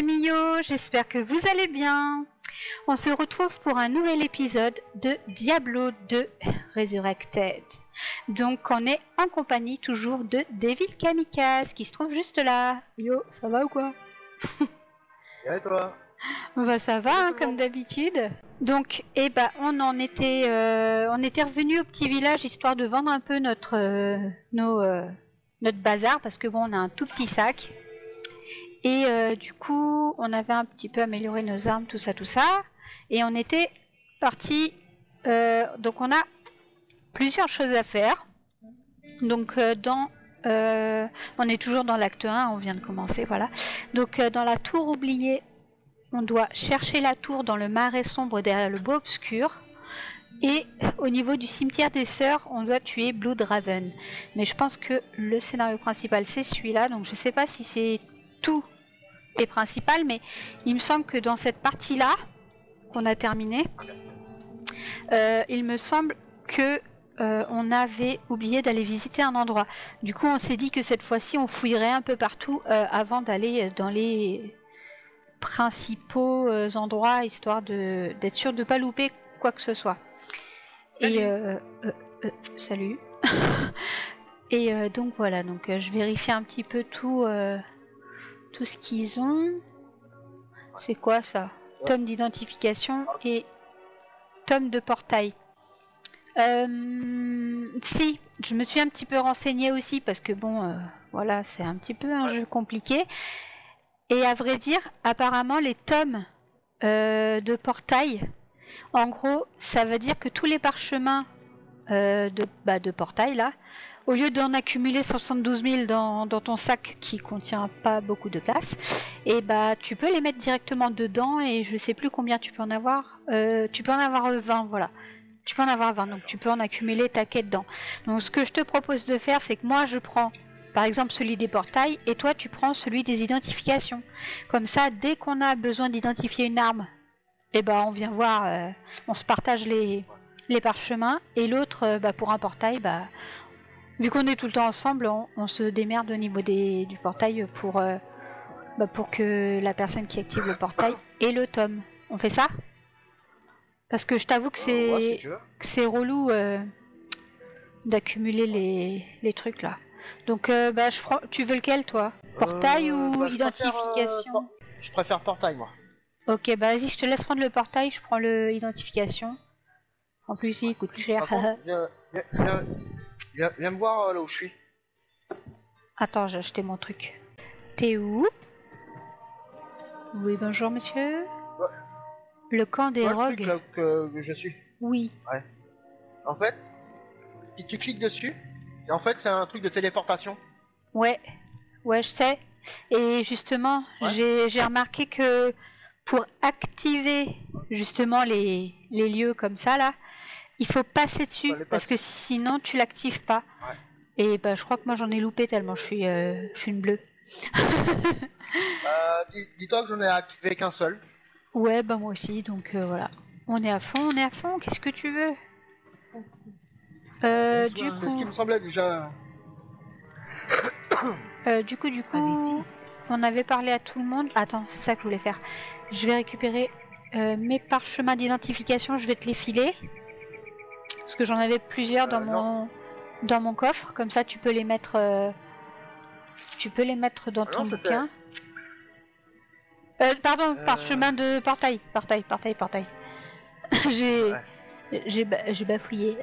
Camillo, j'espère que vous allez bien. On se retrouve pour un nouvel épisode de Diablo 2 Resurrected. Donc on est en compagnie toujours de Devil Kamikaze qui se trouve juste là. Yo, ça va ou quoi? Et toi? Bah ça va hein, comme d'habitude. Donc on était revenu au petit village histoire de vendre un peu notre bazar parce que bon on a un tout petit sac. Et du coup, on avait un petit peu amélioré nos armes, tout ça. Et on était parti. Donc, on a plusieurs choses à faire. Donc, on est toujours dans l'acte 1, on vient de commencer, voilà. Donc, dans la tour oubliée, on doit chercher la tour dans le marais sombre derrière le bois obscur. Et au niveau du cimetière des sœurs, on doit tuer Bloodraven. Mais je pense que le scénario principal, c'est celui-là. Donc, je sais pas si c'est tout est principal, mais il me semble que dans cette partie-là qu'on a terminé, il me semble que on avait oublié d'aller visiter un endroit. Du coup, on s'est dit que cette fois-ci, on fouillerait un peu partout avant d'aller dans les principaux endroits, histoire d'être sûr de ne pas louper quoi que ce soit. Salut. Et salut. Et donc voilà, donc je vérifie un petit peu tout ce qu'ils ont. C'est quoi ça? Tome d'identification et tome de portail. Si, je me suis un petit peu renseignée aussi parce que bon, voilà, c'est un petit peu un jeu compliqué. Et à vrai dire, apparemment les tomes de portail, en gros, ça veut dire que tous les parchemins de portail là, au lieu d'en accumuler 72 000 dans ton sac qui contient pas beaucoup de place, et tu peux les mettre directement dedans et je sais plus combien tu peux en avoir. Tu peux en avoir 20, voilà. Tu peux en avoir 20, donc tu peux en accumuler ta quête dedans. Donc ce que je te propose de faire, c'est que moi je prends par exemple celui des portails et toi tu prends celui des identifications. Comme ça, dès qu'on a besoin d'identifier une arme, on vient voir, on se partage les parchemins et l'autre pour un portail, vu qu'on est tout le temps ensemble, on se démerde au niveau du portail pour que la personne qui active le portail ait le tome. On fait ça? Parce que je t'avoue que c'est relou d'accumuler les trucs là. Donc tu veux lequel toi? Portail ou identification? Je préfère portail moi. Ok, vas-y, je te laisse prendre le portail, je prends le identification. En plus, il coûte plus cher. Viens me voir là où je suis. Attends, j'ai acheté mon truc. T'es où? Oui, bonjour monsieur. Ouais. Le camp des rogues. Le truc là que je suis. Oui. Ouais. En fait, si tu cliques dessus, c'est un truc de téléportation. Ouais, je sais. Et justement, j'ai remarqué que pour activer justement les lieux comme ça là, il faut passer dessus parce que sinon tu l'actives pas. Ouais. Et je crois que moi j'en ai loupé tellement je suis une bleue. Dis-toi que j'en ai activé qu'un seul. Ouais, moi aussi, donc voilà. On est à fond, qu'est-ce que tu veux? Du coup... C'est ce qui me semblait déjà. Du coup, on avait parlé à tout le monde. Attends, c'est ça que je voulais faire. Je vais récupérer mes parchemins d'identification, je vais te les filer. Parce que j'en avais plusieurs dans mon coffre, comme ça tu peux les mettre dans ton bouquin. Parchemin de portail. J'ai bafouillé.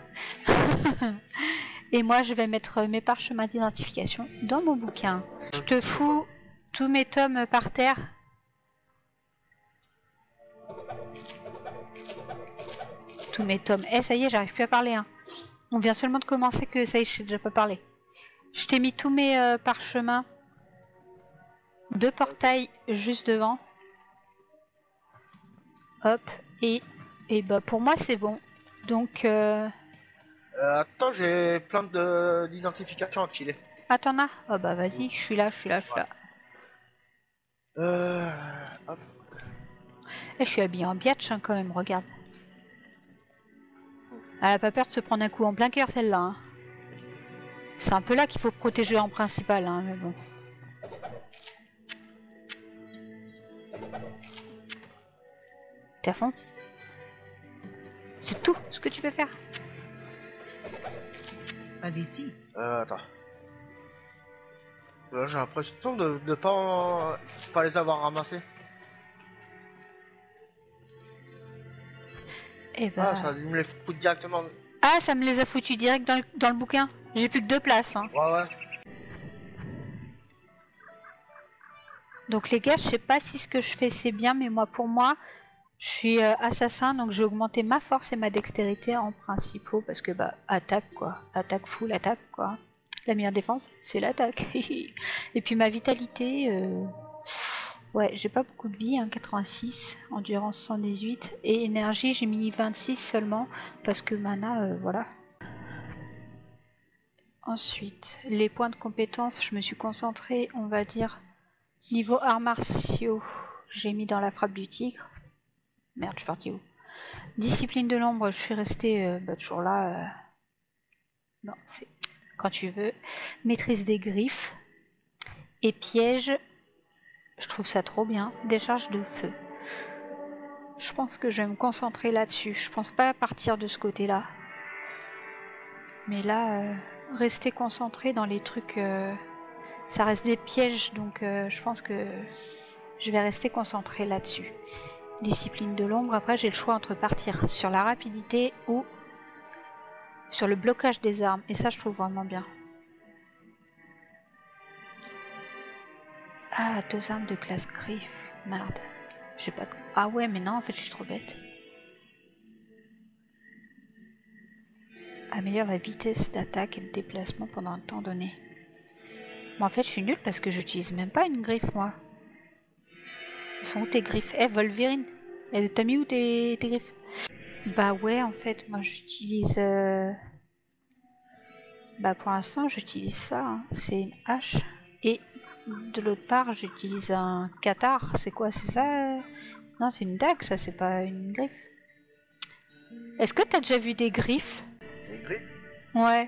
Et moi je vais mettre mes parchemins d'identification dans mon bouquin. Je te fous tous mes tomes par terre. Tous mes tomes. Ça y est, j'arrive plus à parler. Hein. On vient seulement de commencer que ça y est, je sais déjà pas parler. Je t'ai mis tous mes parchemins de portail juste devant. Hop. Et pour moi, c'est bon. Donc... Attends, j'ai plein d'identifications à te filer. Ah, t'en as? Oh vas-y, je suis là. Hop. Je suis habillée en biatch hein, quand même, regarde. Elle a pas peur de se prendre un coup en plein cœur celle-là. Hein. C'est un peu là qu'il faut protéger en principal, hein, mais bon. T'es à fond? C'est tout ce que tu peux faire. Pas ici. Attends. Là, j'ai l'impression de ne pas les avoir ramassés. Et bah... Ah, ça a dû me les foutre directement. Ah, ça me les a foutus direct dans le bouquin. J'ai plus que 2 places. Hein. Ouais, ouais. Donc les gars, je sais pas si ce que je fais c'est bien, mais moi pour moi, je suis assassin, donc j'ai augmenté ma force et ma dextérité en principaux, parce que bah, attaque quoi. Attaque full, attaque quoi. La meilleure défense, c'est l'attaque. Et puis ma vitalité... Ouais, j'ai pas beaucoup de vie, hein, 86, endurance 118, et énergie j'ai mis 26 seulement, parce que mana, voilà. Ensuite, les points de compétence, je me suis concentrée, on va dire, niveau arts martiaux, j'ai mis dans la frappe du tigre. Merde, je suis partie où? Discipline de l'ombre, je suis restée toujours là. Non, c'est quand tu veux. Maîtrise des griffes. Et piège... Je trouve ça trop bien. Décharge de feu. Je pense que je vais me concentrer là-dessus. Je pense pas partir de ce côté-là. Mais là, rester concentré dans les trucs... ça reste des pièges, donc je pense que je vais rester concentré là-dessus. Discipline de l'ombre. Après, j'ai le choix entre partir sur la rapidité ou sur le blocage des armes. Et ça, je trouve vraiment bien. Ah, 2 armes de classe griffe. Merde. J'ai pas de... Ah ouais, mais non, en fait, je suis trop bête. Améliore la vitesse d'attaque et de déplacement pendant un temps donné. Mais en fait, je suis nulle parce que j'utilise même pas une griffe, moi. Elles sont où tes griffes? Eh, Wolverine, t'as mis où tes griffes? Bah ouais, en fait, moi, j'utilise... Bah pour l'instant, j'utilise ça. Hein. C'est une hache. Et... de l'autre part, j'utilise un cathare. C'est quoi? C'est ça? Non, c'est une dague, ça, c'est pas une griffe. Est-ce que t'as déjà vu des griffes? Des griffes? Ouais.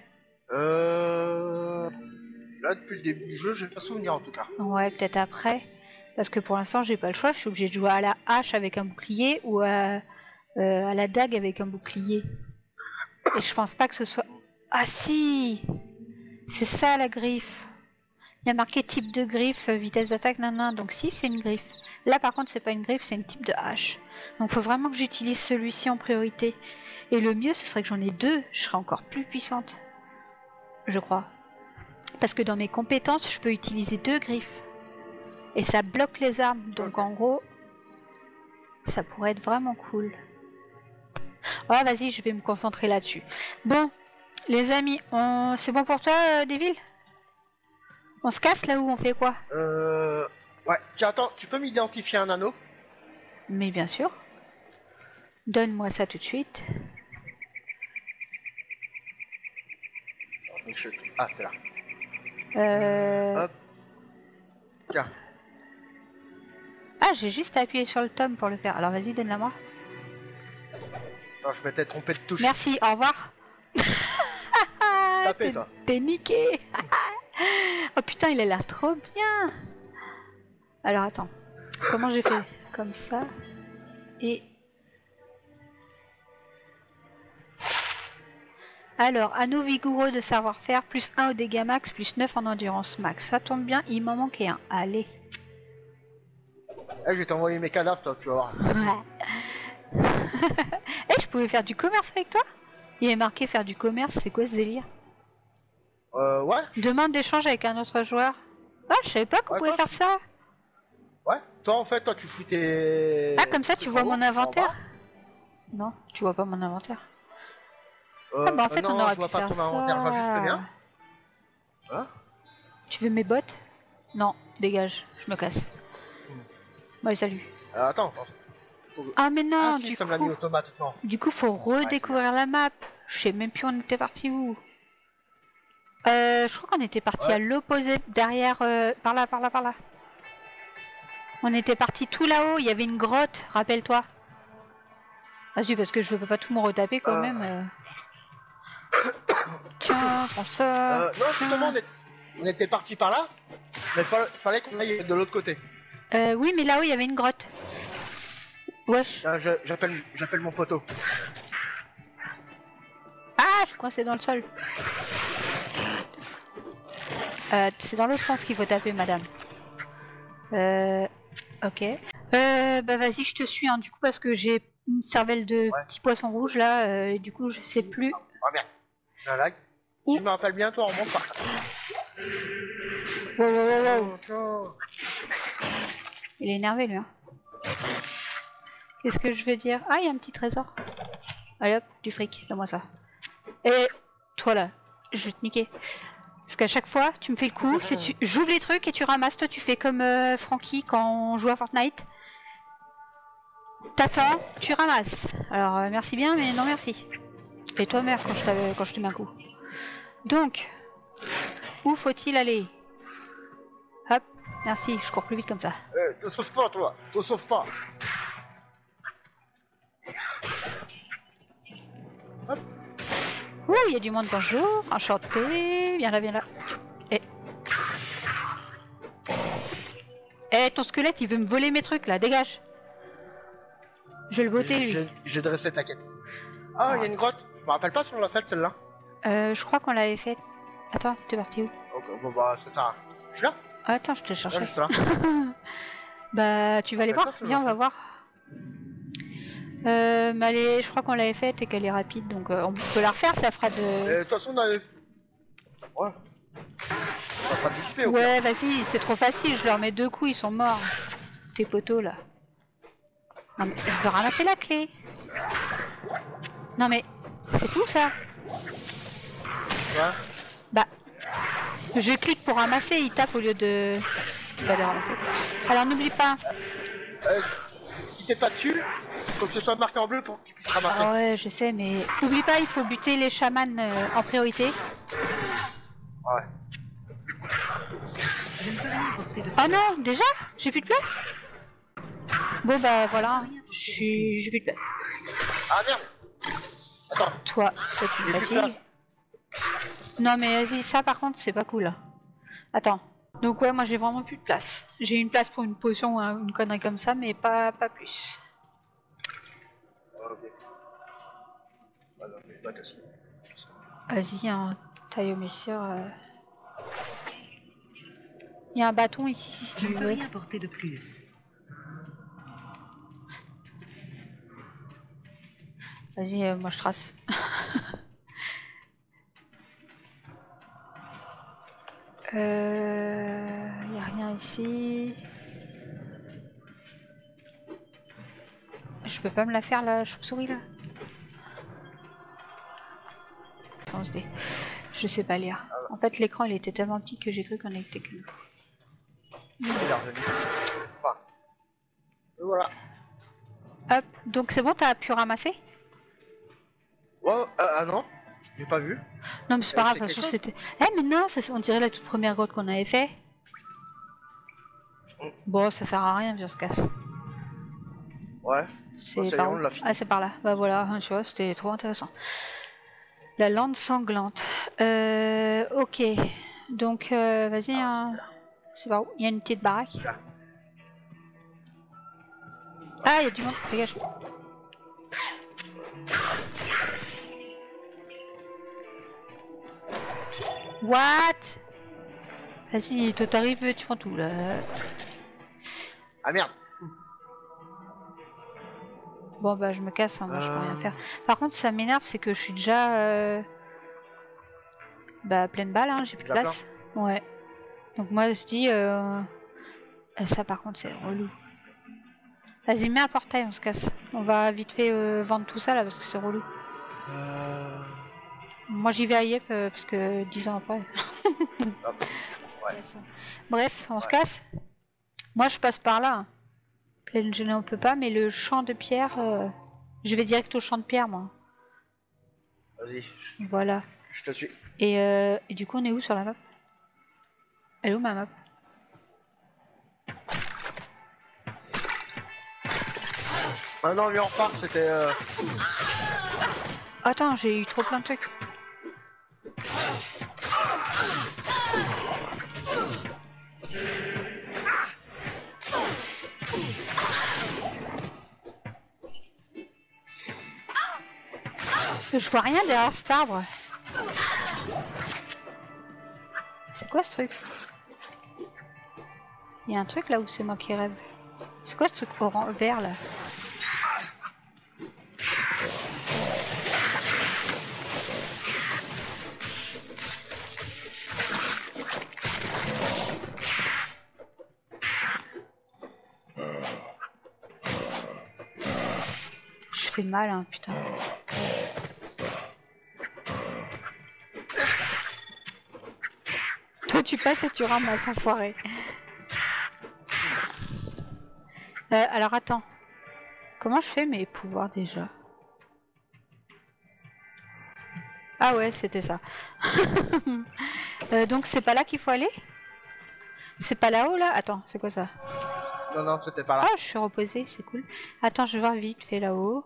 Là, depuis le début du jeu, j'ai pas souvenir en tout cas. Ouais, peut-être après. Parce que pour l'instant, j'ai pas le choix. Je suis obligée de jouer à la hache avec un bouclier ou à la dague avec un bouclier. Et je pense pas que ce soit... Ah si! C'est ça, la griffe. Il y a marqué type de griffe, vitesse d'attaque, nan. Donc si, c'est une griffe. Là, par contre, c'est pas une griffe, c'est un type de hache. Donc, faut vraiment que j'utilise celui-ci en priorité. Et le mieux, ce serait que j'en ai 2. Je serais encore plus puissante. Je crois. Parce que dans mes compétences, je peux utiliser 2 griffes. Et ça bloque les armes. Donc, en gros, ça pourrait être vraiment cool. Ouais, vas-y, je vais me concentrer là-dessus. Bon, les amis, c'est bon pour toi, Devil? On se casse là où on fait quoi? Ouais, tiens, attends, tu peux m'identifier un anneau? Mais bien sûr. Donne-moi ça tout de suite. Ah, t'es là. Hop. Tiens. Ah, j'ai juste à appuyer sur le tome pour le faire. Alors vas-y, donne-la moi. Non, je m'étais trompé de touche. Merci, au revoir. Tapé, toi. T'es niqué. Oh putain, il a l'air trop bien. Alors attends, comment j'ai fait? Comme ça. Et... Alors, anneau vigoureux de savoir-faire, plus 1 au dégâts max, plus 9 en endurance max. Ça tombe bien, il m'en manquait un. Allez. Eh, je vais t'envoyer mes cadavres, toi, tu vas voir. Ouais. Eh, je pouvais faire du commerce avec toi? Il est marqué faire du commerce, c'est quoi ce délire? Ouais. Demande d'échange avec un autre joueur. Ah, je savais pas qu'on pouvait faire ça. Ouais. Toi, en fait, toi, tu fous tes... Ah, comme ça, tu vois mon inventaire? Non, tu vois pas mon inventaire. Ah bah en fait, non, on aurait je vois pu pas faire ton inventaire, je vois juste le ça. mien. Hein? Tu veux mes bottes? Non, dégage, je me casse. Bon, allez, salut. Attends. Ah mais non, Ah si, du ça me l'a mis coup... automatiquement. Du coup, faut redécouvrir la map. Je sais même plus on était parti où. Je crois qu'on était parti à l'opposé, derrière, par là. On était parti tout là-haut, il y avait une grotte, rappelle-toi. Vas-y, parce que je veux pas tout me retaper quand même. Tiens, prends ça. Non, justement, on était parti par là, mais fallait qu'on aille de l'autre côté. Oui, mais là-haut, il y avait une grotte. Wesh. Là, j'appelle mon poteau. Ah, je suis coincée dans le sol. C'est dans l'autre sens qu'il faut taper, madame. Ok. Bah vas-y, je te suis, hein, du coup, parce que j'ai une cervelle de petit poisson rouge, là, et du coup, je sais plus... Oh merde, j'ai un lag. Si je me rappelle bien, toi, on monte par ça. Wow. Il est énervé, lui, hein. Qu'est-ce que je veux dire? Ah, il y a un petit trésor. Allez hop, du fric, donne-moi ça. Et toi, là, je vais te niquer. Parce qu'à chaque fois, tu me fais le coup, j'ouvre les trucs et tu ramasses. Toi, tu fais comme Francky quand on joue à Fortnite. T'attends, tu ramasses. Alors, merci bien, mais non merci. Et toi, merde, quand je te mets un coup. Donc, où faut-il aller? Hop, merci, je cours plus vite comme ça. Te sauve pas, toi. Te sauve pas. Hop. Ouh, il y a du monde, bonjour, enchanté. Viens là. Eh, ton squelette, il veut me voler mes trucs, là, dégage. Je vais le botter, lui. J'ai dressé ta quête. Ah, il y a une grotte. Je me rappelle pas si on l'a faite, celle-là. Je crois qu'on l'avait faite. Attends, t'es parti où? Ok, bon bah, c'est ça. Je suis là. Attends, je te cherche. Ouais, juste là. Bah, tu vas aller voir. Viens, on va voir. Mais je crois qu'on l'avait faite et qu'elle est rapide, donc on peut la refaire, ça fera de... De toute façon, on avait... Ouais. Ça fera de l'XP, ouais, vas-y, c'est trop facile, je leur mets 2 coups, ils sont morts. Tes poteaux, là. Non, mais je veux ramasser la clé. Non, mais c'est fou, ça. Ouais. Bah, je clique pour ramasser, il tape au lieu de... Bah, de ramasser. Alors, n'oublie pas... Si t'es pas dessus, faut que ce soit marqué en bleu pour que tu puisses ramasser. Ah ouais, je sais, mais n'oublie pas, il faut buter les chamans en priorité. Ouais. Oh non, déjà? J'ai plus de place? Bon bah voilà, j'ai plus de place. Ah merde. Attends. Toi tu me fatigues. Non mais vas-y, ça par contre c'est pas cool. Attends. Donc ouais, moi j'ai vraiment plus de place. J'ai une place pour une potion ou une connerie comme ça, mais pas plus. Ok. Ah non, mais pas attention. Vas-y, un taille au messire. Il y a un bâton ici si tu veux. Je ne peux rien porter de plus. Vas-y, moi je trace. Y a rien ici. Je peux pas me la faire la chauve-souris là. Fonce D. Je sais pas lire. En fait l'écran il était tellement petit que j'ai cru qu'on était que nous. Il est revenu. Enfin. Voilà. Hop, donc c'est bon, t'as pu ramasser? Oh, ah non, j'ai pas vu. Non mais c'est pas grave, de toute façon c'était... Eh mais non, on dirait la toute première grotte qu'on avait fait. Bon, ça sert à rien, viens, on se casse. Ouais. C'est par où? Ah, c'est par là. Bah voilà, tu vois, c'était trop intéressant. La lande sanglante. Ok. Donc, vas-y, hein. C'est par où? Il y a une petite baraque. Là. Ah, il y a du monde, dégage. What? Vas-y, toi t'arrives, tu prends tout là. Ah merde. Bon bah je me casse, hein, moi je peux rien faire. Par contre ça m'énerve, c'est que je suis déjà bah pleine balle, hein, j'ai plus de place. Ouais. Donc moi je dis ça par contre c'est relou. Vas-y mets un portail, on se casse. On va vite fait vendre tout ça là parce que c'est relou. Moi j'y vais à Yep parce que 10 ans après. Ouais. Bref, on se casse. Moi je passe par là. Hein. Pleine gelée on peut pas, mais le champ de pierre, je vais direct au champ de pierre moi. Vas-y. Voilà. Je te suis. Et du coup on est où sur la map? Elle est où ma map? Ah non, lui on repart, c'était... Attends, j'ai eu trop plein de trucs. Je vois rien derrière cet arbre. C'est quoi ce truc? Il y a un truc là où c'est moi qui rêve. C'est quoi ce truc orange vert là? Je fais mal hein, putain. Toi tu passes et tu ramasses, enfoiré. Alors attends. Comment je fais mes pouvoirs déjà? Ah ouais, c'était ça. Donc c'est pas là qu'il faut aller? C'est pas là-haut là? Attends, c'est quoi ça? Non, non, c'était pas là. Ah, je suis reposée, c'est cool. Attends, je vais voir vite fait là-haut.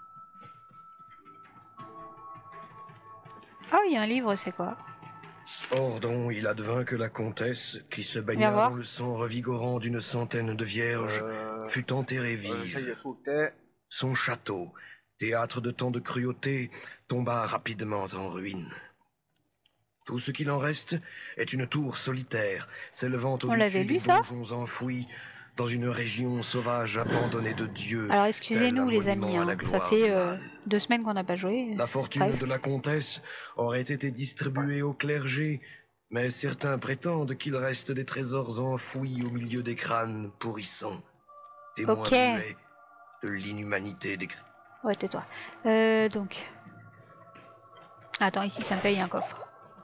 Ah, il y a un livre, c'est quoi? Ordon, il advint que la comtesse, qui se Viens baigna voir. dans le sang revigorant d'une centaine de vierges, fut enterrée Ça y vive. est, faut que t'aies. Son château, théâtre de tant de cruauté, tomba rapidement en ruine. Tout ce qu'il en reste est une tour solitaire, s'élevant l'avait au-dessus lu, des ça donjons enfouis, dans une région sauvage abandonnée de Dieu. Alors excusez-nous tel un les amis, monument à la hein, ça gloire fait du mal. 2 semaines qu'on n'a pas joué. La fortune presque. de la comtesse aurait été distribuée au clergé, mais certains prétendent qu'il reste des trésors enfouis au milieu des crânes pourrissants, témoins Ok. muets de l'inhumanité des... Ouais, tais-toi. Donc... Attends, ici ça me plaît, il y a un coffre.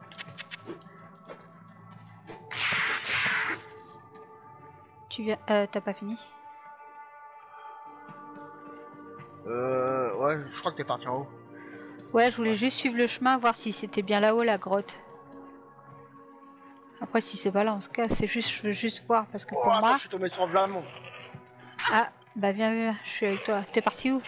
Tu viens... t'as pas fini? Ouais, je crois que t'es parti en haut. Ouais, je voulais juste suivre le chemin, voir si c'était bien là-haut la grotte. Après, si c'est pas là, on se casse. C'est juste, je veux juste voir parce que Oh, pour attends, moi. je suis tombé sur Vlamon. Ah, bah viens, je suis avec toi. T'es parti où?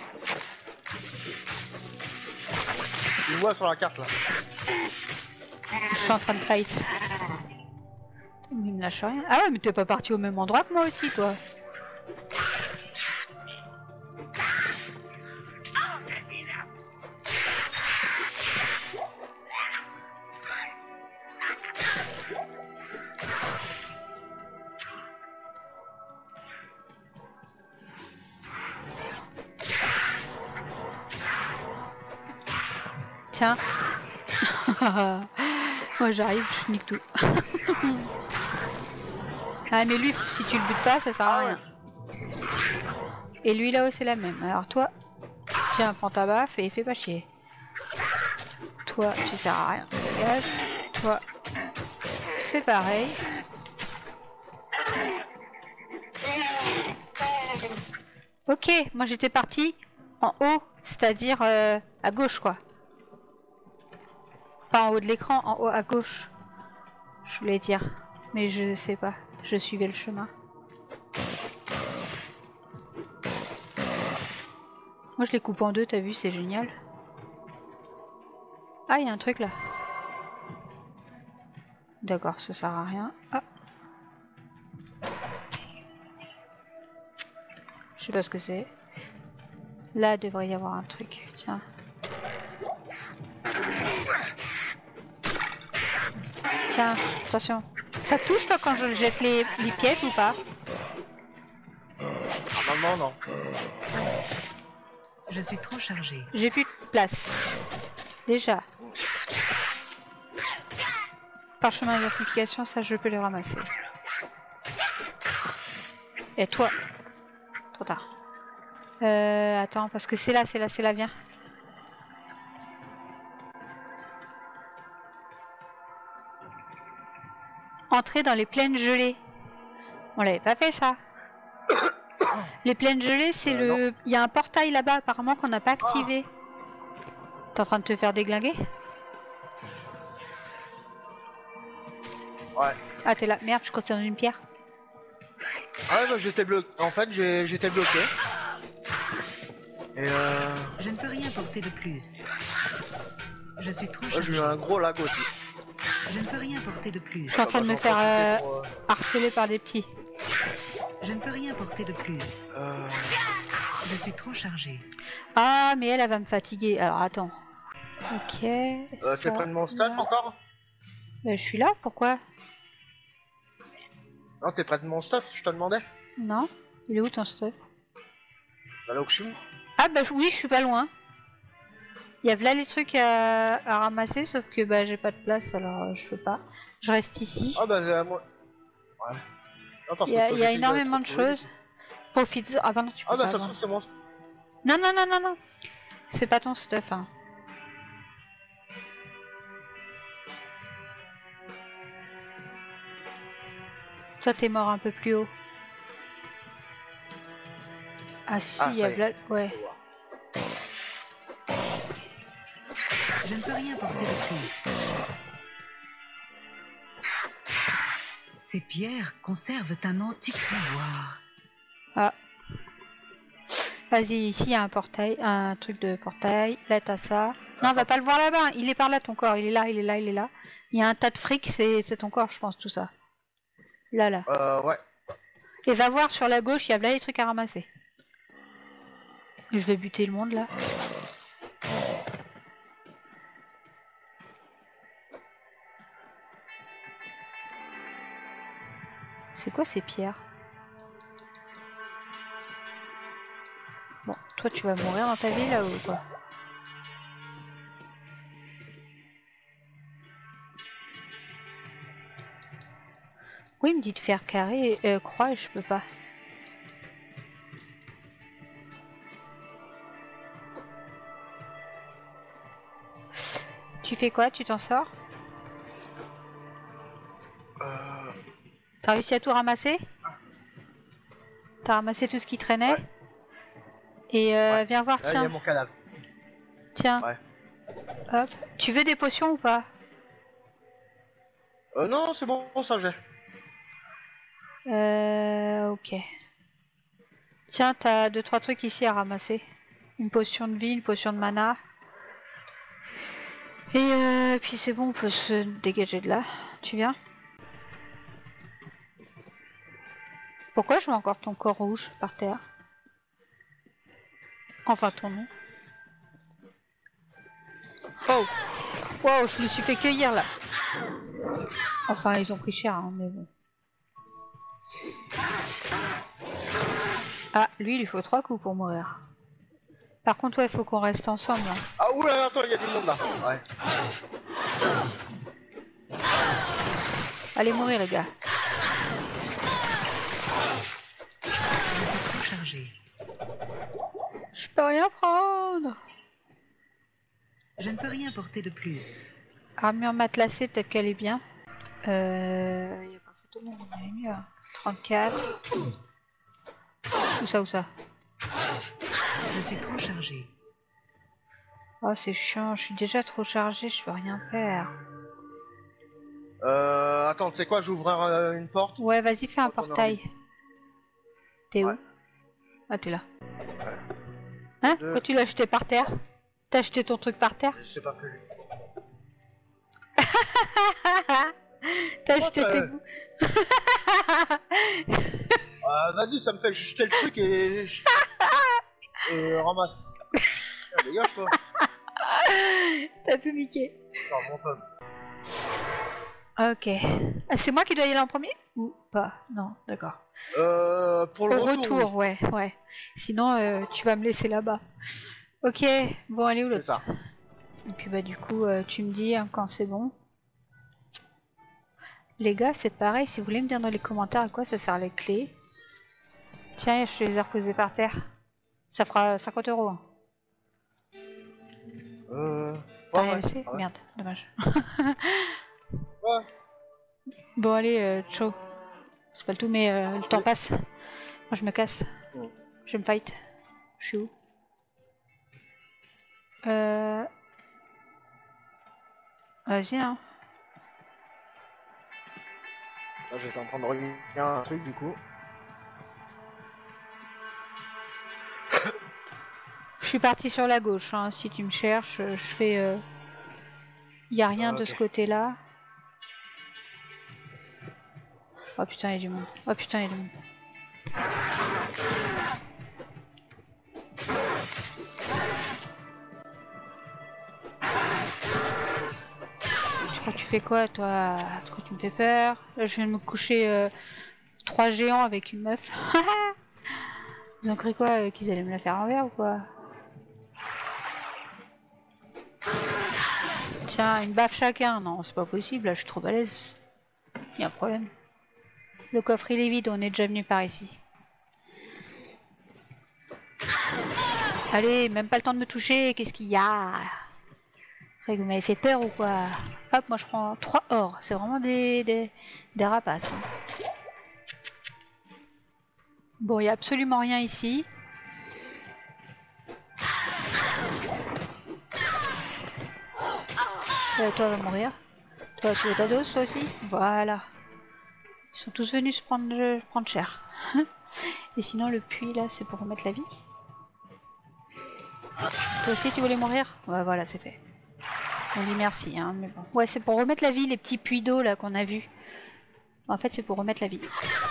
Tu le vois sur la carte là. Je suis en train de fight. Mais il me lâche rien. Ah ouais, mais t'es pas parti au même endroit que moi aussi, toi. Tiens. Moi j'arrive, je nique tout. Ah mais lui, si tu le butes pas, ça sert à rien. Et lui là-haut c'est la même. Alors toi, tiens, prends ta baffe et fais pas chier. Toi, tu sers à rien. Dégage. Toi, c'est pareil. Ok, moi j'étais parti en haut, c'est-à-dire à gauche quoi. Pas en haut de l'écran, en haut à gauche. Je voulais dire, mais je sais pas. Je suivais le chemin. Moi je les coupe en deux, t'as vu, c'est génial. Ah, il y a un truc là. D'accord, ça sert à rien. Ah. Je sais pas ce que c'est. Là, devrait y avoir un truc. Tiens. Tiens, attention. Ça touche toi quand je jette les pièges ou pas? Normalement, non. Je suis trop chargée. J'ai plus de place. Déjà. Parchemin d'identification, ça je peux les ramasser. Et toi? Trop tard. Attends, parce que c'est là, viens. Entrer dans les plaines gelées. On l'avait pas fait ça. Les plaines gelées, c'est le... Il y a un portail là-bas apparemment qu'on n'a pas activé. T'es en train de te faire déglinguer? Ouais. Ah t'es là, merde, je crois que c'est dans une pierre. Ah ouais, bah, j'étais bloqué. En fait, j'étais bloqué. Et Je ne peux rien porter de plus. Je suis trop j'ai chargée. eu un gros lag aussi. Je ne peux rien porter de plus. Je suis en train de me faire harceler par des petits. Je ne peux rien porter de plus. Je suis trop chargée. Ah, mais elle va me fatiguer. Alors, attends. Ok. T'es ça, près de mon stuff là. encore? Je suis là, pourquoi? Non, t'es près de mon stuff, je te demandais. Non? Il est où ton stuff? Bah, là où je suis. Ah, bah oui, je suis pas loin. Il y a là les trucs à ramasser, sauf que bah j'ai pas de place, alors je peux pas. Je reste ici. Ah bah, moi. Ouais. Ah, parce Il y a, que toi, il y a j'essaye énormément de trouver. choses. Profite. Ah bah non, tu peux Ah bah, pas. ça se Non. trouve, c'est mon. Non, non, non, non, non. C'est pas ton stuff, hein. Toi, t'es mort un peu plus haut. Ah si, Ah, il y a ça y est. là... Ouais. Je ne peux rien porter de plus. Ces pierres conservent un antique pouvoir. Ah. Vas-y, ici, il y a un portail. Un truc de portail. Là, t'as ça. Non, va pas le voir là-bas. Il est par là, ton corps. Il est là, il est là, il est là. Il y a un tas de fric, c'est ton corps, je pense, tout ça. Là, là. Ouais. Et va voir sur la gauche, il y a là les trucs à ramasser. Je vais buter le monde là. C'est quoi ces pierres? Bon, toi tu vas mourir dans ta vie là ou quoi? Oui, il me dit de faire carré, croix et je peux pas. Tu fais quoi? Tu t'en sors? T'as réussi à tout ramasser? T'as ramassé tout ce qui traînait? Ouais. Et Ouais. viens voir, Là, il y a tiens. mon cadavre. Tiens. Ouais. Hop. Tu veux des potions ou pas? Non, c'est bon, ça j'ai. Ok. Tiens, t'as 2-3 trucs ici à ramasser. Une potion de vie, une potion de mana. Et puis c'est bon, on peut se dégager de là. Tu viens? Pourquoi je vois encore ton corps rouge par terre? Enfin, ton nom. Oh! Wow, je me suis fait cueillir là. Enfin, ils ont pris cher, hein, mais bon. Ah, lui, il lui faut 3 coups pour mourir. Par contre, ouais, il faut qu'on reste ensemble. Hein. Ah, oula, attends, il y a du monde là. Ouais. Allez mourir, les gars. Je suis trop chargé. Je peux rien prendre. Je ne peux rien porter de plus. Armure matelassée, peut-être qu'elle est bien. Il y a pas photo, non, on est mieux. Hein. 34. Où ça, où ça? Je suis trop chargé. Oh, c'est chiant, je suis déjà trop chargée, je peux rien faire. Attends, tu sais quoi, j'ouvre une porte. Ouais, vas-y, fais un Quand on portail. T'es Ouais. où? Ah, t'es là. Hein? Pourquoi tu l'as jeté par terre? T'as jeté ton truc par terre? Je sais pas plus. T'as Quoi, jeté tes bouts? Vas-y, ça me fait jeter le truc et ramasse. Dégage toi. T'as tout niqué. Non, mon pote. Ok. Ah, c'est moi qui dois y aller en premier? Ou pas? Non, d'accord. Pour le Au retour, oui. ouais. Sinon, tu vas me laisser là-bas. Ok, bon, allez où C'est l'autre? ça. Et puis bah du coup, tu me dis hein, quand c'est bon. Les gars, c'est pareil, si vous voulez me dire dans les commentaires à quoi ça sert les clés. Tiens, je les ai reposées par terre. Ça fera 50 €. Hein. T'as rien laissé? ouais. Merde, dommage. Ouais. Bon allez, ciao. C'est pas le tout, mais le temps passe. Moi je me casse. Mm. Je me fight. Je suis où? Vas-y hein. Là, j'étais en train de regarder un truc du coup. Je suis parti sur la gauche, hein. Si tu me cherches, je fais... Y a rien de Ok. ce côté-là. Oh putain, il y a du monde. Oh putain, il y a du monde. fais quoi toi? Toi tu me fais peur. Là je viens de me coucher 3 géants avec une meuf. Ils ont cru quoi? Qu'ils allaient me la faire envers ou quoi? Tiens, une baffe chacun. Non, c'est pas possible, là je suis trop balèze. Il y a un problème. Le coffre il est vide, on est déjà venu par ici. Allez, même pas le temps de me toucher, qu'est-ce qu'il y a? Vous m'avez fait peur ou quoi? Hop, moi je prends 3 ors, c'est vraiment des rapaces. Hein. Bon, il n'y a absolument rien ici. Toi va mourir. Toi tu veux ta dose toi aussi? Voilà. Ils sont tous venus se prendre cher. Et sinon le puits là c'est pour remettre la vie. Toi aussi tu voulais mourir? Ouais voilà c'est fait. On dit merci hein mais bon. Ouais c'est pour remettre la vie les petits puits d'eau là qu'on a vus. En fait c'est pour remettre la vie.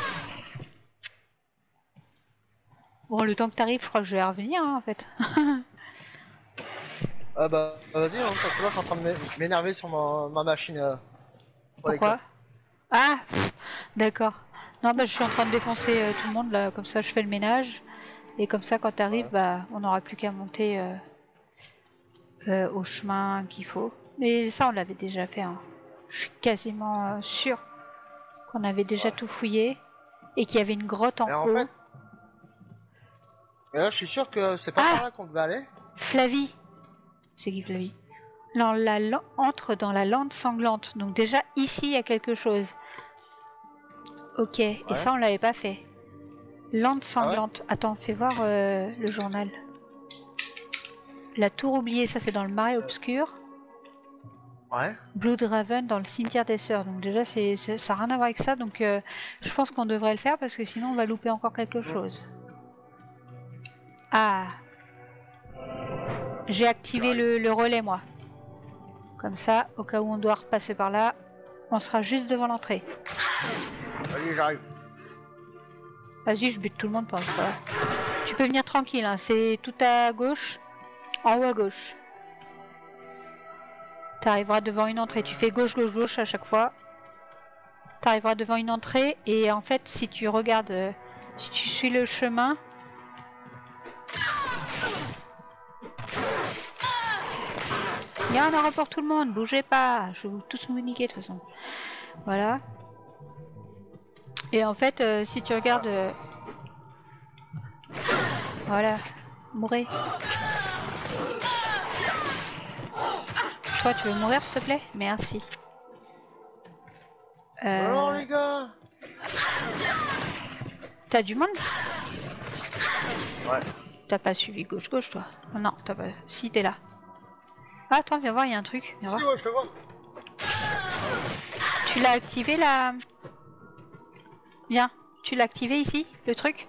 Bon le temps que t'arrives je crois que je vais revenir hein, en fait. Ah bah vas-y hein, parce que là je suis en train de m'énerver sur ma machine. Pourquoi? Ah d'accord. Non bah je suis en train de défoncer tout le monde là, comme ça je fais le ménage. Et comme ça quand t'arrives bah on n'aura plus qu'à monter au chemin qu'il faut. Mais ça on l'avait déjà fait hein. Je suis quasiment sûre qu'on avait déjà tout fouillé. Et qu'il y avait une grotte en haut. Fait... Et là je suis sûr que c'est pas par là qu'on devait aller. Flavie. C'est qui Flavie? Entre dans la lande sanglante. Donc déjà ici il y a quelque chose. Ok, et ça on l'avait pas fait. Lande sanglante. Attends, fais voir le journal. La tour oubliée, ça c'est dans le marais obscur. Ouais. Blood Raven dans le cimetière des sœurs. Donc déjà ça n'a rien à voir avec ça. Donc je pense qu'on devrait le faire parce que sinon on va louper encore quelque chose. Ah. J'ai activé le relais moi. Comme ça, au cas où on doit repasser par là, on sera juste devant l'entrée. Vas-y, j'arrive. Vas-y, je bute tout le monde pendant ce temps-là. Tu peux venir tranquille, hein. C'est tout à gauche, en haut à gauche. T'arriveras devant une entrée. Tu fais gauche, gauche, gauche à chaque fois. T'arriveras devant une entrée et en fait, si tu regardes, si tu suis le chemin... Il y en aura pour tout le monde, bougez pas. Je vais vous tous vous niquer de toute façon. Voilà. Et en fait, si tu regardes... Voilà. Mourez. Toi, tu veux mourir, s'il te plaît? Merci. Non, les gars. T'as du monde? Ouais. T'as pas suivi gauche-gauche, toi? Non, t'as pas... Si, t'es là. Ah, attends, viens voir, il y a un truc. Viens voir. Si, ouais, je te vois. Tu l'as activé, là? Viens. Tu l'as activé, ici, le truc?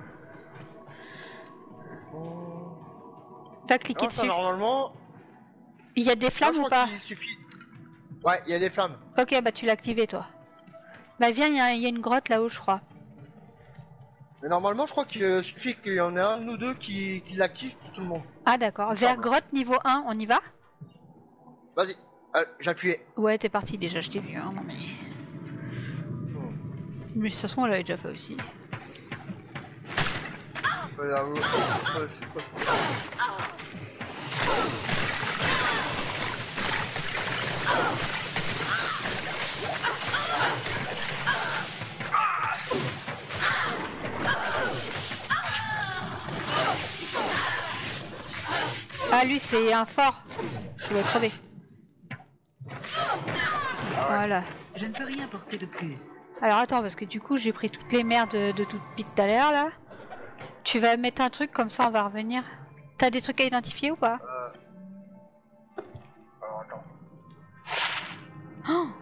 Va cliquer Non, ça, dessus. normalement... Il y a des flammes ou pas? Il suffit... Ouais, il y a des flammes. Ok, bah tu l'as activé, toi. Bah viens, il y a une grotte là-haut, je crois. Mais normalement, je crois qu'il suffit qu'il y en ait un ou deux qui l'activent pour tout le monde. Ah d'accord. Vers grotte niveau 1, on y va? Vas-y, j'ai appuyé. Ouais, t'es parti déjà, je t'ai vu. Hein, non mais... Mais de toute façon, on l'avait déjà fait aussi. Ah lui c'est un fort. Je vais crever. Voilà. Je ne peux rien porter de plus. Alors attends parce que du coup j'ai pris toutes les merdes de toute pite tout à l'heure là. Tu vas mettre un truc comme ça on va revenir. T'as des trucs à identifier ou pas? Alors attends. Oh,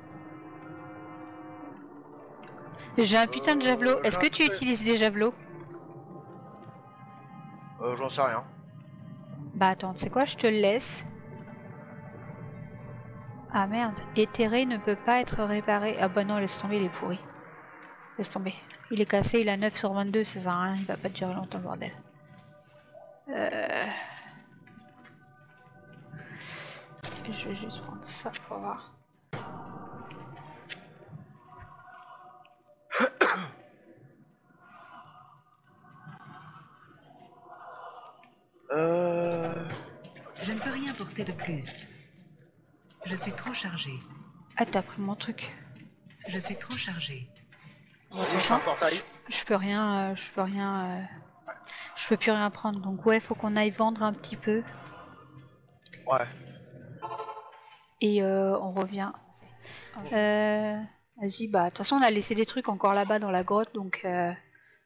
j'ai un putain de javelot. Est-ce que tu utilises des javelots? J'en sais rien. Bah attends, tu sais quoi, je te le laisse. Ah merde, éthéré ne peut pas être réparé. Ah bah non, laisse tomber, il est pourri. Laisse tomber. Il est cassé, il a 9 sur 22, ça sert à rien, il va pas te durer longtemps le bordel. Je vais juste prendre ça pour voir. Je ne peux rien porter de plus. Je suis trop chargé. Ah, t'as pris mon truc. Je suis trop chargé. Vas-y, je fais un portail. Je peux rien, je peux plus rien prendre. Donc ouais, faut qu'on aille vendre un petit peu Ouais. et on revient. Vas-y, bah de toute façon on a laissé des trucs encore là-bas dans la grotte, donc. Ouais.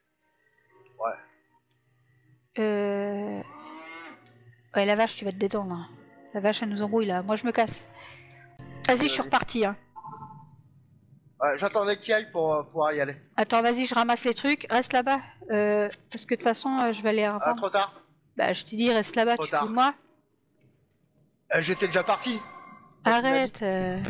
Ouais, la vache, tu vas te détendre. Hein. La vache, elle nous embrouille là. Moi, je me casse. Vas-y, je suis reparti. Hein. Ouais, j'attendais qu'il aille pour pouvoir y aller. Attends, vas-y, je ramasse les trucs. Reste là-bas. Parce que de toute façon, je vais aller Ah, revendre. trop tard. Bah, je t'ai dit, reste là-bas, Trop tu tard. fous de moi. J'étais déjà parti. Quand tu m'as Arrête.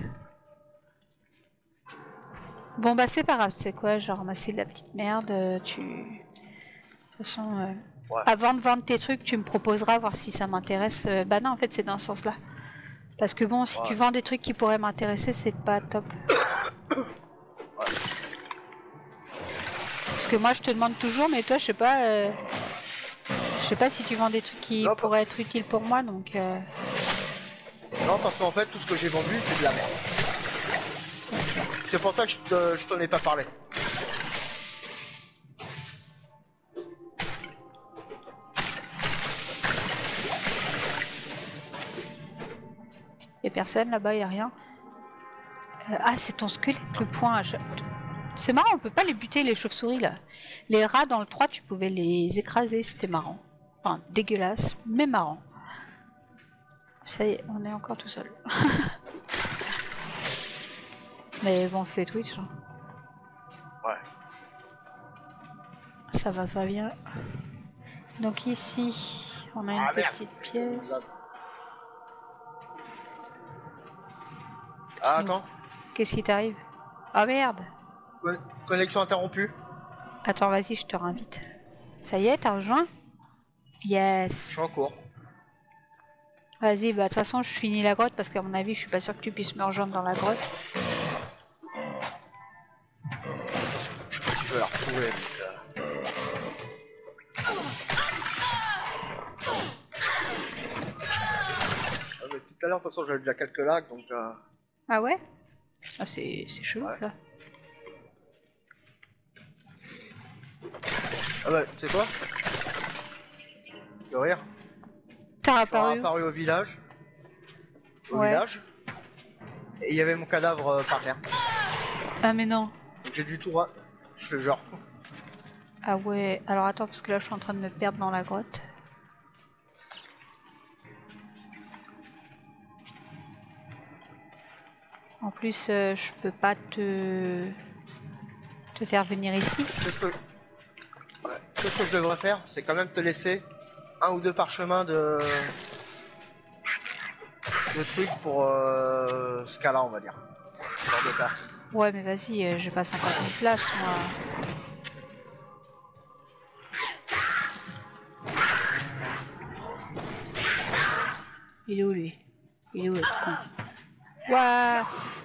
Bon, bah, c'est pas grave. Tu sais quoi, j'ai ramassé de la petite merde. De toute façon, Ouais. avant de vendre tes trucs, tu me proposeras, voir si ça m'intéresse. Bah, non, en fait, c'est dans ce sens-là. Parce que bon, si Ouais. tu vends des trucs qui pourraient m'intéresser, c'est pas top. Parce que moi, je te demande toujours, mais toi, je sais pas si tu vends des trucs qui Non, pourraient être utiles pour moi, donc. Non, parce qu'en fait, tout ce que j'ai vendu, c'est de la merde. C'est pour ça que je t'en ai pas parlé. Y'a personne là-bas, y'a rien. Ah, c'est ton squelette, le point. C'est marrant, on peut pas les buter, les chauves-souris là. Les rats dans le 3, tu pouvais les écraser, c'était marrant. Enfin, dégueulasse, mais marrant. Ça y est, on est encore tout seul. Mais bon, c'est Twitch. Hein. Ouais. Ça va, ça vient. Donc ici, on a une merde. petite pièce. Ah, attends. Qu'est-ce qui t'arrive? Ah merde! Connexion interrompue. Attends, vas-y, je te réinvite. Ça y est, t'as rejoint? Je Yes! suis en cours. Vas-y, bah de toute façon, je finis la grotte parce qu'à mon avis, je suis pas sûr que tu puisses me rejoindre dans la grotte. Je sais pas si je vais la retrouver. Donc, Ah, mais tout à l'heure, de toute façon, j'avais déjà quelques lags, donc... Ah ouais? Ah, c'est chelou Ouais. ça. Ah bah, tu sais quoi? De rire. T'as Je suis apparu où? apparu au village. Au Ouais. village. Et il y avait mon cadavre par terre. Ah mais non. Donc j'ai dû tout Je fais genre... Ah ouais, alors attends, parce que là, je suis en train de me perdre dans la grotte. En plus, je peux pas te faire venir ici. Qu'est-ce que... Ouais. Qu'est-ce que je devrais faire? C'est quand même te laisser un ou deux parchemins de trucs pour ce cas-là, on va dire. Ce genre de cas. Ouais, mais vas-y, j'ai pas 50 000 places, moi. Il est où, lui? Il est où, le con? Ouah!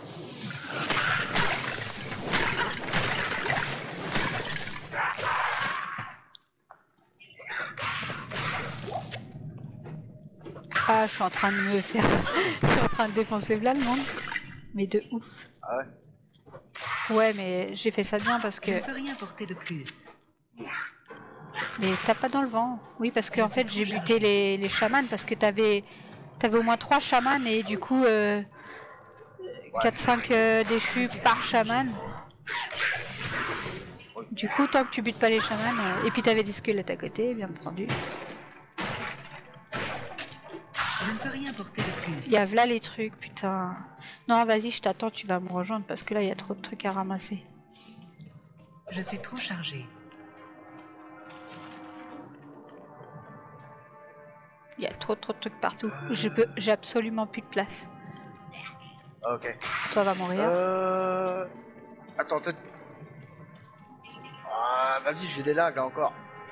Ah, je suis en train de me faire... je suis en train de défoncer là le monde. Mais de ouf. Ah ouais? Ouais, mais j'ai fait ça bien parce Je que... ne peux rien porter de plus. Mais t'as pas dans le vent. Oui, parce que en fait, j'ai buté les chamans parce que t'avais au moins 3 chamans et du coup 4-5 déchus par chaman. Du coup, tant que tu butes pas les chamans, et puis t'avais des squelettes à côté, bien entendu. Je ne peux rien porter de plus. Il y a là les trucs, putain. Non, vas-y, je t'attends, tu vas me rejoindre parce que là, il y a trop de trucs à ramasser. Je suis trop chargé. Il y a trop de trucs partout. J'ai absolument plus de place. Ok. Toi, va mourir. Attends, peut-être... Ah, vas-y, j'ai des lags là encore.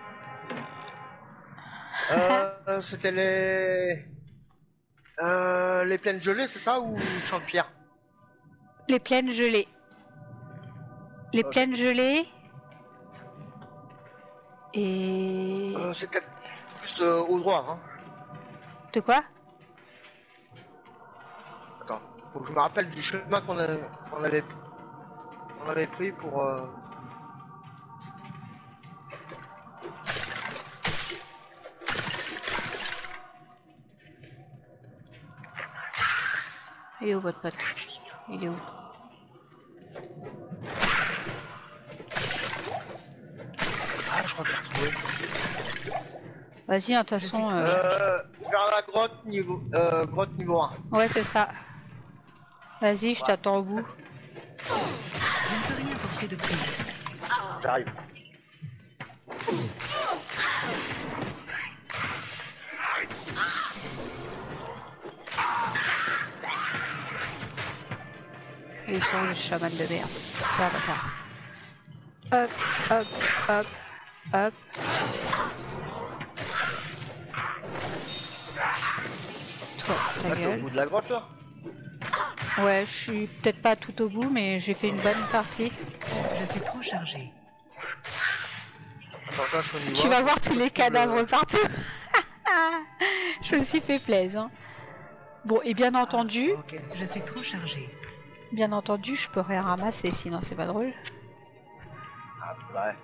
C'était les plaines gelées, c'est ça, ou champ de pierre? Les plaines gelées. Les Ok. plaines gelées. Et... C'est peut-être plus au droit, hein. De quoi? Faut que je me rappelle du chemin qu'on avait pris pour... Il est où votre pote? Il est où? Ah, je crois que j'ai retrouvé. Vas-y, de toute façon... Vers la grotte niveau 1. Ouais, c'est ça. Vas-y, je t'attends au bout. Je ne peux rien apporter de plus. J'arrive. Ils sont les chamans de merde. Ça va faire. Hop, hop, hop, hop. Toi, ta Là, t'es au gueule. bout de la grotte, là? Ouais, je suis peut-être pas tout au bout, mais j'ai fait une bonne partie. Je suis trop chargé. Attends, là, je suis au niveau Tu 1. vas voir tous les cadavres partout. Je me suis fait plaisir. Hein. Bon, et bien entendu, Ok. Je suis trop chargé. je peux rien ramasser, sinon c'est pas drôle. Ah, ouais.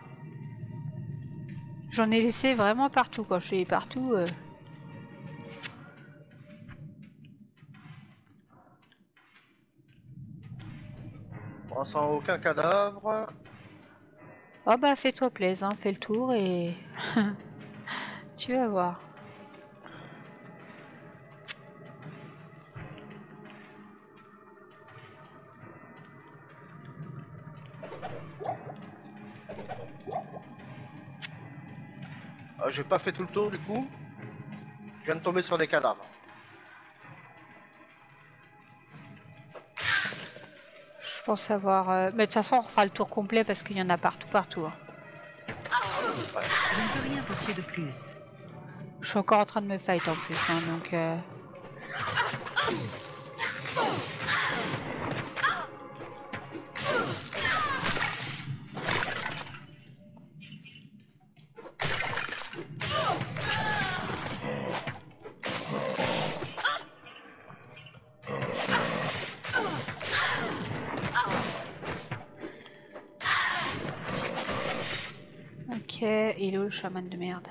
J'en ai laissé vraiment partout, quand je suis partout. On sent aucun cadavre. Oh bah fais-toi plaisir, hein, fais le tour et... tu vas voir. J'ai pas fait tout le tour du coup. Je viens de tomber sur des cadavres. Je pense avoir... Mais de toute façon on refera le tour complet parce qu'il y en a partout. Hein. Je ne peux rien apporter de plus. Je suis encore en train de me fight en plus, hein, donc... Ok, il est où le chaman de merde?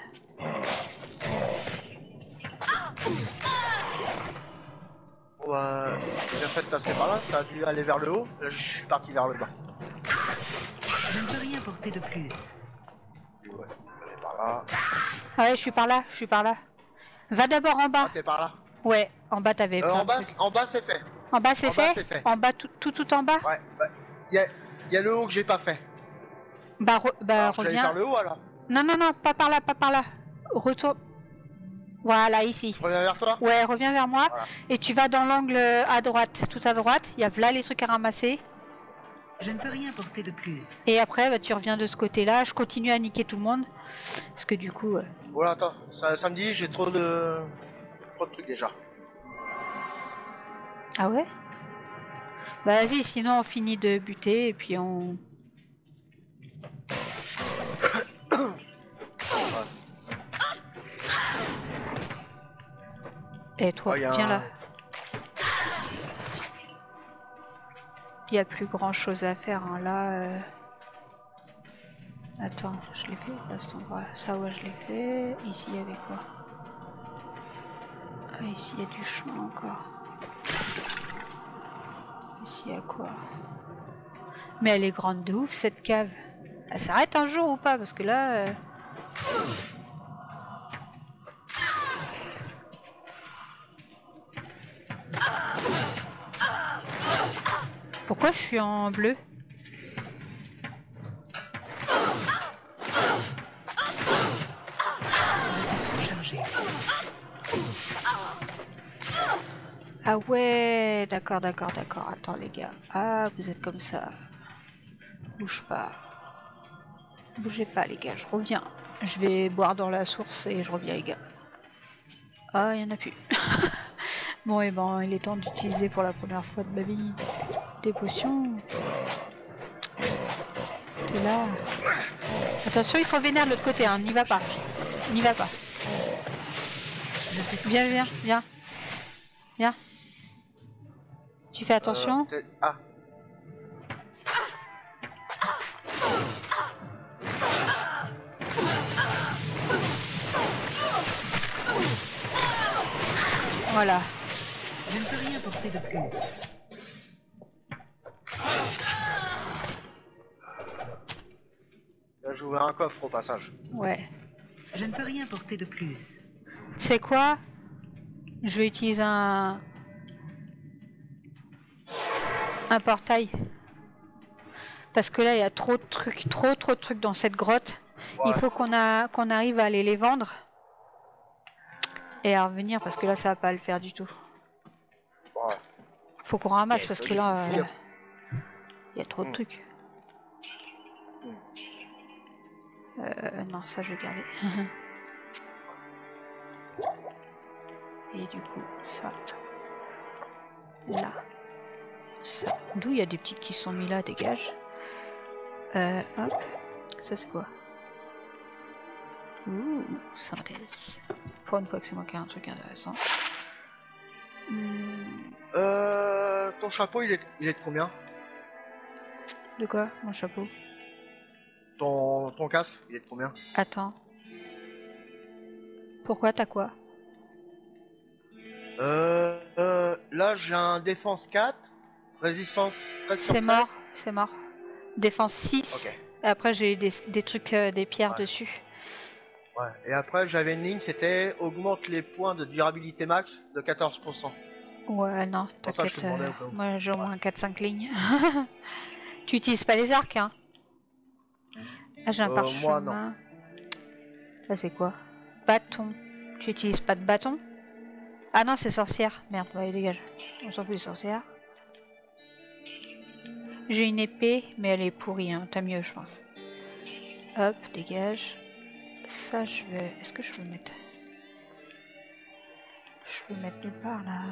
J'ai fait passer par là, t'as dû aller vers le haut, là je suis parti vers le bas. Je ne peux rien apporter de plus. Ouais, aller par là. Ah ouais, je suis par là. Va d'abord en bas. Ah, t'es par là. Ouais, en bas t'avais plein En de bas, trucs. en bas c'est fait. En bas c'est en bas, fait, c'est fait. En bas tout en bas. Ouais, il y a le haut que j'ai pas fait. Bah, Alors, je vais aller reviens. vers le haut alors. Non, pas par là. Retourne. Voilà, ici. Je reviens vers toi. Ouais, reviens vers moi. Voilà. Et tu vas dans l'angle à droite, tout à droite. Il y a là les trucs à ramasser. Je ne peux rien apporter de plus. Et après, bah, tu reviens de ce côté-là. Je continue à niquer tout le monde. Parce que du coup... Voilà, attends, ça me dit, j'ai trop de trucs déjà. Ah ouais? Bah vas-y, sinon on finit de buter et puis on... Et toi, Oh, viens là. Il n'y a plus grand chose à faire hein. Là. Attends, je l'ai fait à cet endroit. Ça, ouais, je l'ai fait. Ici, il y avait quoi? Ah, ici, il y a du chemin encore. Ici, il y a quoi? Mais elle est grande de ouf cette cave. Elle s'arrête un jour ou pas? Parce que là... Pourquoi je suis en bleu? Chargé. Ah ouais, d'accord. Attends les gars. Ah, vous êtes comme ça. Bouge pas. Bougez pas les gars, je reviens. Je vais boire dans la source et je reviens les gars. Ah, il y en a plus. Bon, et ben, il est temps d'utiliser pour la première fois de ma vie des potions. T'es là. Attention, ils sont vénères de l'autre côté, hein. N'y va pas. Je suis trop Viens. Tu fais attention. Ah. Voilà. Je ne peux rien porter de plus. Là, j'ai ouvert un coffre au passage. Ouais. Je ne peux rien porter de plus. C'est quoi? Je vais utiliser un portail. Parce que là, il y a trop de trucs, trop de trucs dans cette grotte. Ouais. Il faut qu'on arrive à aller les vendre. Et à revenir, parce que là, ça va pas le faire du tout. Ouais. Faut qu'on ramasse, parce que là, il y a trop de Mm. trucs. Non, ça, je vais garder. Et du coup, ça. Là. Ça. D'où il y a des petites qui sont mis là, dégage. Hop. Ça, c'est quoi? Ouh, ça m'intéresse. Pour une fois que c'est moi qui ai un truc intéressant. Ton chapeau, il est de combien? De quoi? Mon chapeau? Ton casque, il est de combien? Attends. Pourquoi t'as quoi? Là, j'ai un défense 4, résistance 13 sur C'est 13. mort, c'est mort. Défense 6. Ok. Et après, j'ai des trucs, des pierres Ouais. dessus. Ouais. Et après, j'avais une ligne, c'était augmente les points de durabilité max de 14%. Ouais, non, Pour ça, je te t'inquiète. demandais au cas où. Moi, j'ai au moins 4-5 lignes. Tu utilises pas les arcs, hein? Ah, j'ai un Moi, parchemin. non. Là, c'est quoi? Bâton. Tu utilises pas de bâton? Ah non, c'est sorcière. Merde, allez, dégage. On s'en fout des sorcières. J'ai une épée, mais elle est pourrie, hein. T'as mieux, je pense. Hop, dégage. Ça, je vais... Est-ce que je peux mettre... Je peux mettre nulle part, là.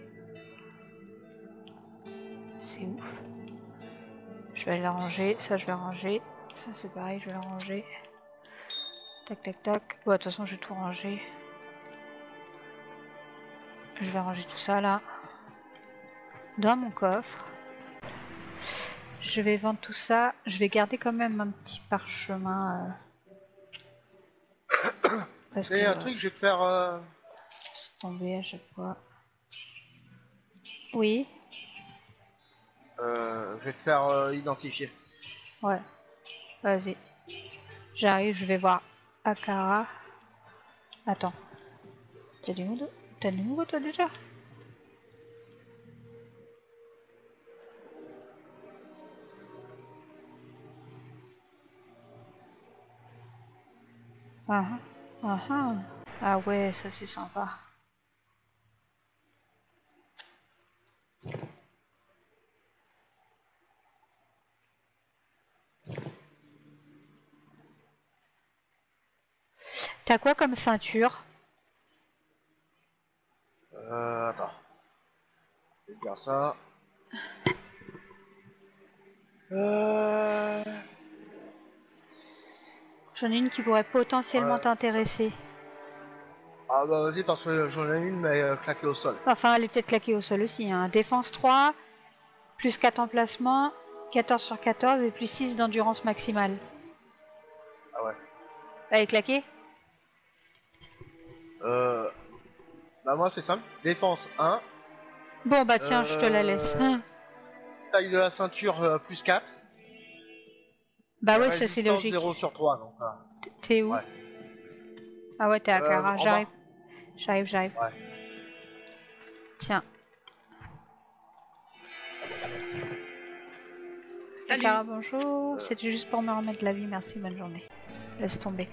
C'est ouf. Je vais la ranger. Ça, je vais ranger. Ça, c'est pareil, je vais la ranger. Tac, tac, tac. Bon, de toute façon, je vais tout ranger. Je vais ranger tout ça, là. Dans mon coffre. Je vais vendre tout ça. Je vais garder quand même un petit parchemin. Parce Et que... un truc, je vais te faire... C'est tombé à chaque fois. Oui. je vais te faire identifier. Ouais. Vas-y. J'arrive, je vais voir Akara. Attends. T'as du nouveau? T'as du nouveau toi déjà? Ah ah. Ah, ah ouais, ça c'est sympa. T'as quoi comme ceinture? Attends. Je vais faire ça. J'en ai une qui pourrait potentiellement Ouais. t'intéresser. Ah bah vas-y, parce que j'en ai une, mais claquée au sol. Enfin, elle est peut-être claquée au sol aussi. Hein. Défense 3, plus 4 emplacements, 14 sur 14 et plus 6 d'endurance maximale. Ah ouais. Elle est claquée? Bah moi c'est simple. Défense 1. Bon bah tiens, je te la laisse. Taille de la ceinture plus 4. Bah Et ouais, ça c'est résistance logique. 0 sur 3. Donc, T'es où? ouais. Ah ouais, t'es à Kara. en J'arrive. bas. J'arrive. Ouais. Tiens. Salut. Kara, bonjour. C'était juste pour me remettre la vie. Merci, bonne journée. Laisse tomber.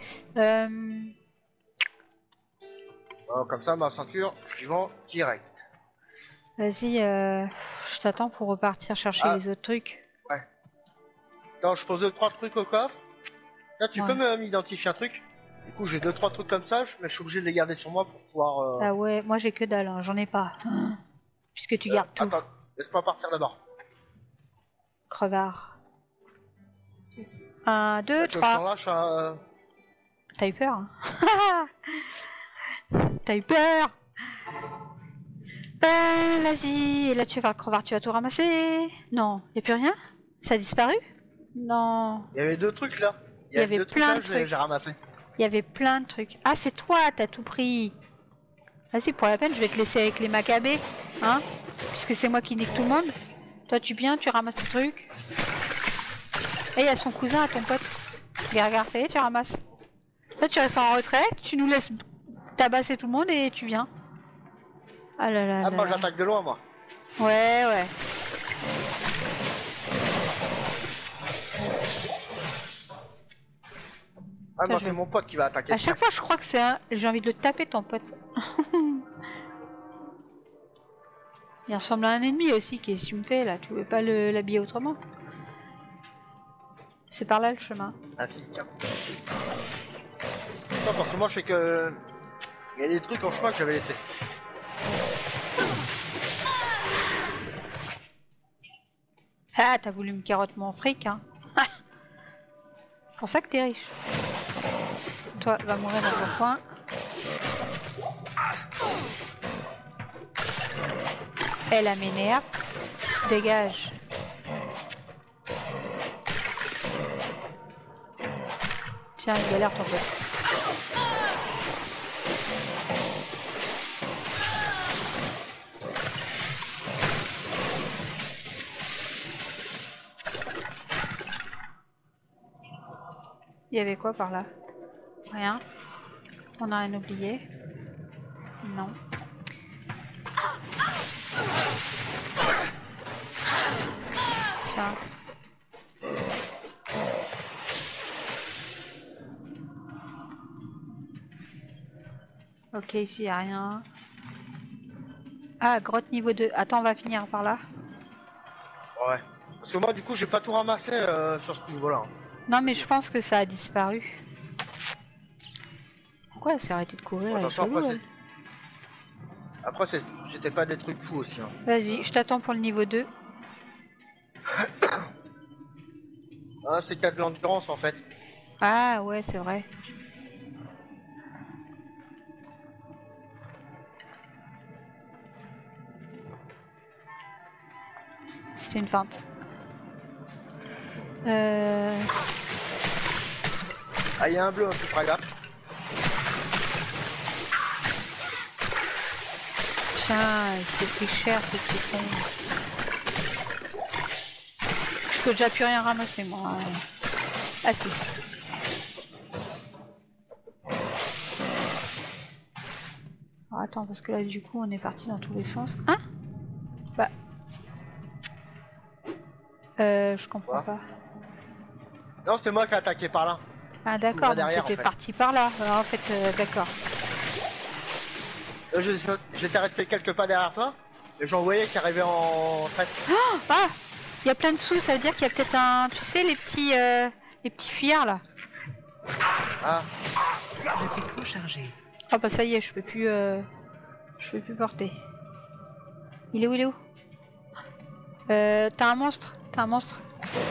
Comme ça, ma ceinture, je vends direct. Vas-y, je t'attends pour repartir chercher Ah. les autres trucs. Ouais. Attends, je pose 2-3 trucs au coffre. Là, tu Ouais. peux m'identifier un truc? Du coup, j'ai 2-3 trucs comme ça, mais je suis obligé de les garder sur moi pour pouvoir... Ah ouais, moi j'ai que dalle, hein, j'en ai pas. Puisque tu gardes tout. Attends, laisse-moi partir d'abord. Crevard. 1, 2, Tu veux que je t'en 3. lâche T'as eu peur, hein? T'as eu peur? Vas-y, et là tu vas faire le crevard, tu vas tout ramasser. Non, y a plus rien? Ça a disparu? Non. Il y avait deux trucs là. Il y avait deux plein trucs de là, trucs. j'ai ramassé. Il y avait plein de trucs. Ah, c'est toi, t'as tout pris. Vas-y, pour la peine, je vais te laisser avec les macabées, hein? Puisque c'est moi qui nique tout le monde. Toi, tu viens, tu ramasses tes trucs. Et il y a son cousin à ton pote. Regarde, ça y est, tu ramasses. Toi, tu restes en retrait, tu nous laisses tabasser tout le monde et tu viens. Ah là là Ah, là moi là. j'attaque de loin, moi. Ouais, ouais. Ah, Tiens, moi je c'est vais- mon pote qui va attaquer. À chaque fois, je crois que c'est un... J'ai envie de le taper, ton pote. Il ressemble à un ennemi aussi. Qu'est-ce que tu me fais là? Tu pouvais pas l'habiller autrement? C'est par là le chemin. Ah, si, tiens. Non, parce que moi je sais que. Il y a des trucs en chemin que j'avais laissé. Ah, t'as voulu me carotte mon fric, hein? C'est pour ça que t'es riche. Toi, va mourir dans ton coin. Elle a m'énerve. Dégage. Tiens, il galère ton pote. Il y avait quoi par là? Rien. On a rien oublié. Non. Tiens. Ok, ici y a rien. Ah, grotte niveau 2. Attends, on va finir par là. Ouais. Parce que moi du coup j'ai pas tout ramassé sur ce niveau là. Non, mais je pense que ça a disparu. Pourquoi elle s'est arrêtée de courir? Elle est Attention, chelou, après, elle. Après c'était pas des trucs fous aussi. Hein. Vas-y, je t'attends pour le niveau 2. Ah, c'est qu'il y a de l'endurance en fait. Ah ouais, c'est vrai. C'était une feinte. Ah, il y a un bleu, un peu pas grave. Tiens, il s'est pris cher ce petit con. Je peux déjà plus rien ramasser moi. Ah si. Alors, attends, parce que là du coup on est parti dans tous les sens. Hein? Bah. Je comprends Quoi? pas. Non, c'est moi qui ai attaqué par là. Ah va d'accord, donc derrière, t'étais en fait. parti par là. Alors, en fait, d'accord. J'étais resté quelques pas derrière toi. Et j'en voyais qui arrivait en traite. Ah! Il y a plein de sous, ça veut dire qu'il y a peut-être un... Tu sais, les petits fuyards là. Ah, Je suis trop chargé. Ah bah ça y est, je peux plus porter. Il est où, il est où? T'as un monstre? T'as un monstre?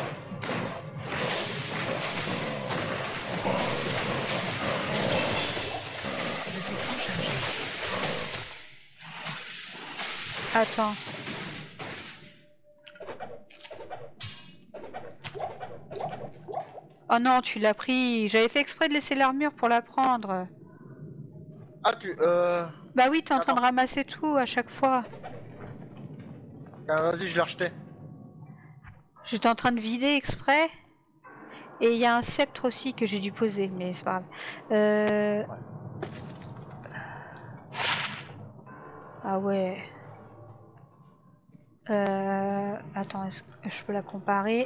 Je suis trop chargé. Attends. Oh non, tu l'as pris. J'avais fait exprès de laisser l'armure pour la prendre. ah tu... Bah oui, t'es en train de Attends. ramasser tout à chaque fois. Vas-y, je l'ai rejeté. J'étais en train de vider exprès. Et il y a un sceptre aussi que j'ai dû poser, mais c'est pas grave. Ah ouais. Attends, est-ce que je peux la comparer?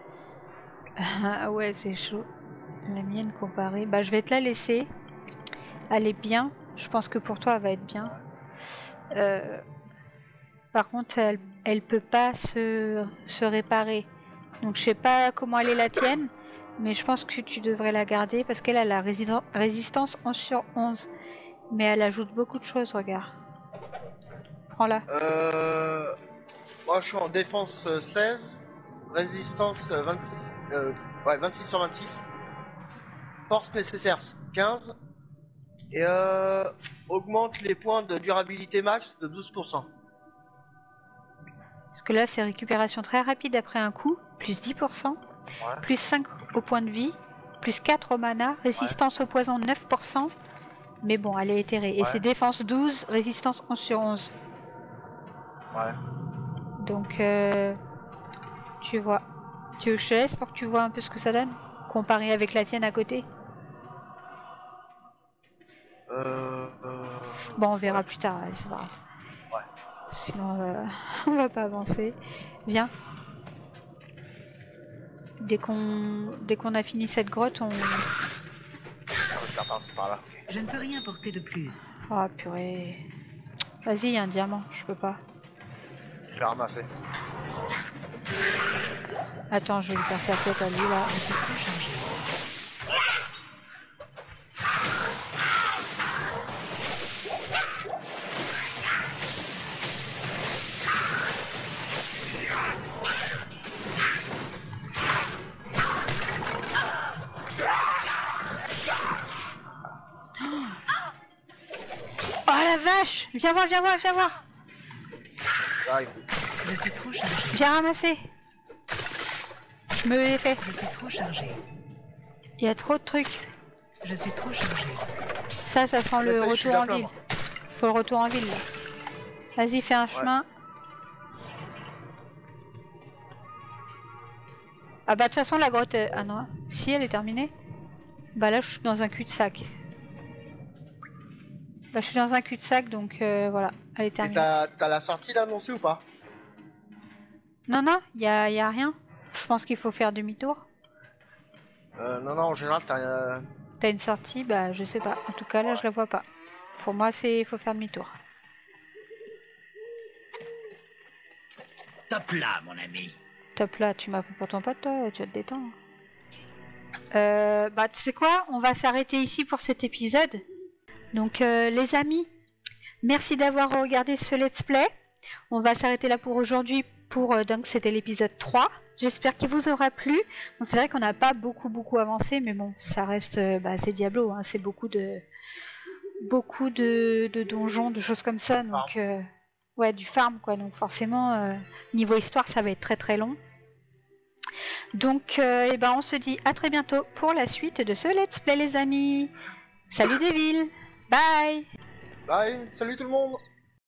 Ah ouais, c'est chaud. La mienne comparée. Bah, je vais te la laisser. Elle est bien. Je pense que pour toi, elle va être bien. Par contre, elle peut pas se réparer. Donc, je sais pas comment elle est la tienne. Mais je pense que tu devrais la garder parce qu'elle a la résistance 11/11. Mais elle ajoute beaucoup de choses, regarde. Prends-la. Moi, je suis en défense 16. Résistance 26. Ouais, 26/26. Force nécessaire 15. Et augmente les points de durabilité max de 12%. Parce que là, c'est récupération très rapide après un coup, plus 10%, plus 5 au point de vie, plus 4 au mana, résistance au poison 9%. Mais bon, elle est éthérée. Et c'est défense 12, résistance 11 sur 11. Ouais. Donc, tu vois. Tu veux que je te laisse pour que tu vois un peu ce que ça donne? Comparé avec la tienne à côté. Bon, on verra plus tard, c'est pas grave. Ouais. Sinon, on va pas avancer. Viens. Dès qu'on a fini cette grotte, on... Ça va se faire partir par là. Je ne peux rien porter de plus. Oh purée. Vas-y, il y a un diamant, je peux pas. Je l'ai ramassé. Attends, je vais lui faire sa tête à lui là. Je suis trop chargé. Oh la vache! Viens voir, viens voir, viens voir! J'arrive. Je suis trop chargé. Viens ramasser! Je me l'ai fait. Je suis trop chargé. Il y a trop de trucs. Je suis trop chargé. Ça sent le Ça y est, je suis retour en déjà ville. plein, Faut le retour en ville là. Vas-y, fais un chemin. Ah bah de toute façon la grotte... Ah non, si elle est terminée. Bah là je suis dans un cul-de-sac. Bah je suis dans un cul-de-sac donc voilà, elle est Et terminée. t'as la sortie là annoncée ou pas? Non, non, y a rien. Je pense qu'il faut faire demi-tour. Non, en général, t'as... T'as une sortie? Bah je sais pas. En tout cas là je la vois pas. Pour moi c'est... faut faire demi-tour. Top là, mon ami. Top là, tu m'as pris pour ton pote toi, tu vas te détendre. Bah tu sais quoi? On va s'arrêter ici pour cet épisode. Donc les amis, merci d'avoir regardé ce let's play. On va s'arrêter là pour aujourd'hui. Donc c'était l'épisode 3. J'espère qu'il vous aura plu. Bon, c'est vrai qu'on n'a pas beaucoup avancé, mais bon, ça reste... c'est Diablo, hein, c'est beaucoup de donjons, de choses comme ça. Donc ouais, du farm quoi. Donc forcément, niveau histoire, ça va être très long. Donc on se dit à très bientôt pour la suite de ce let's play les amis. Salut Devil. Bye. Bye, salut tout le monde.